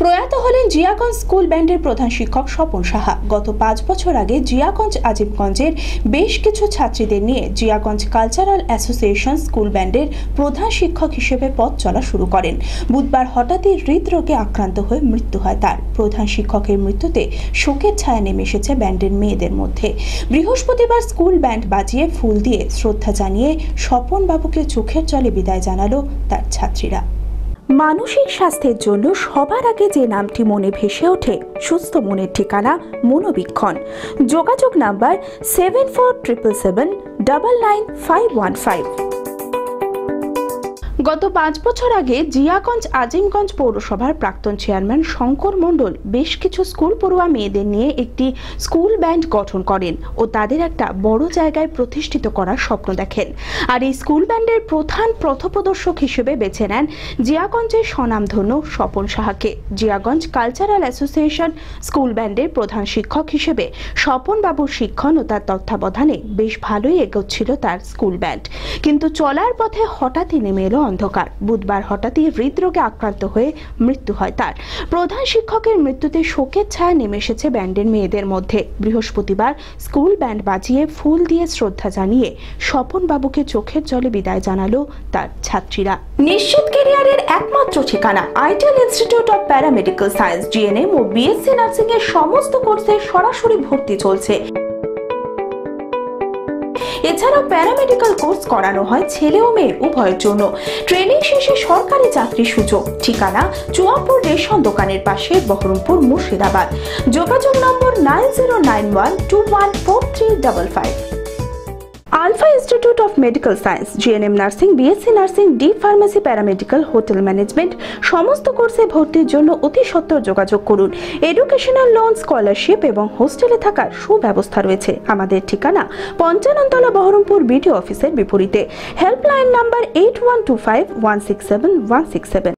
প্রয়াত হলেন জিয়াগঞ্জ স্কুল ব্যান্ডের প্রধান শিক্ষক স্বপন সাহা। গত 5 বছর আগে জিয়াগঞ্জ আজিমগঞ্জের বেশ কিছু ছাত্রীদের নিয়ে জিয়াগঞ্জ কালচারাল অ্যাসোসিয়েশন স্কুল ব্যান্ডের প্রধান শিক্ষক হিসেবে পথ চলা শুরু করেন। বুধবার হঠাৎই হৃদরোগে আক্রান্ত হয়ে মৃত্যু হয় তার। প্রধান শিক্ষকের মৃত্যুতে শোকের ছায়া নেমে এসেছে ব্যান্ডের মেয়েদের মধ্যে। বৃহস্পতিবার স্কুল ব্যান্ড বাজিয়ে ফুল দিয়ে শ্রদ্ধা জানিয়ে স্বপন বাবুকে চোখের জলে বিদায় জানালো তার ছাত্রীরা। মানসিক স্বাস্থ্যের জন্য সবার আগে যে নামটি মনে ভেসে ওঠে সুস্থ মনের ঠিকানা মনোবীক্ষণ। যোগাযোগ নাম্বার 7477799515। গত 5 বছর আগে জিয়াগঞ্জ আজিমগঞ্জ পৌরসভার প্রাক্তন চেয়ারম্যান শঙ্কর মণ্ডল বেশ কিছু স্কুল পড়ুয়া মেয়েদের নিয়ে একটি স্কুল ব্যান্ড গঠন করেন ও তাদের একটা বড় জায়গায় প্রতিষ্ঠিত করার স্বপ্ন দেখেন। আর এই স্কুল ব্যান্ডের প্রধান পথপ্রদর্শক হিসেবে বেছে নেন জিয়াগঞ্জের স্বনামধন্য স্বপন সাহাকে। জিয়াগঞ্জ কালচারাল অ্যাসোসিয়েশন স্কুল ব্যান্ডের প্রধান শিক্ষক হিসেবে স্বপন বাবুর শিক্ষণ ও তার তত্ত্বাবধানে বেশ ভালোই এগোচ্ছিল তার স্কুল ব্যান্ড। কিন্তু চলার পথে হঠাৎই নেমে এলো অন্ধকার। বুধবার হঠাৎই হৃদরোগে আক্রান্ত হয়ে মৃত্যু হয় তার। প্রধান শিক্ষকের মৃত্যুতে শোকের ছায়া নেমে এসেছে ব্যান্ডের মেয়েদের মধ্যে। বৃহস্পতিবার স্কুল ব্যান্ড বাজিয়ে ফুল দিয়ে শ্রদ্ধা জানিয়ে স্বপন বাবুকে চোখের জলে বিদায় জানালো তার ছাত্রীরা। নিশ্চিত ক্যারিয়ারের একমাত্র ঠিকানা ideal institute of paramedical science, GNM ও বিএসসি নার্সিং এর সমস্ত কোর্সে সরাসরি ভর্তি চলছে। এছাড়াও প্যারামেডিক্যাল কোর্স করানো হয় ছেলে ও মেয়ে উভয়ের জন্য। ট্রেনিং শেষে সরকারি চাকরির সুযোগ। ঠিকানা চুয়াপুর রেশন দোকানের পাশে, বহরমপুর, মুর্শিদাবাদ। যোগাযোগ number 9091214355। Alpha institute of medical science, GNM nursing, BSc nursing, D pharmacy, paramedical, hotel management সমস্ত কোর্সে ভর্তির জন্য অতি সত্বর যোগাযোগ করুন। এডুকেশনাল লোন, স্কলারশিপ এবং হোস্টেলে থাকার সুব্যবস্থা রয়েছে। আমাদের ঠিকানা 55 তলা, বহরমপুর বিডিও অফিসের বিপরীতে। Helpline number 8125167167।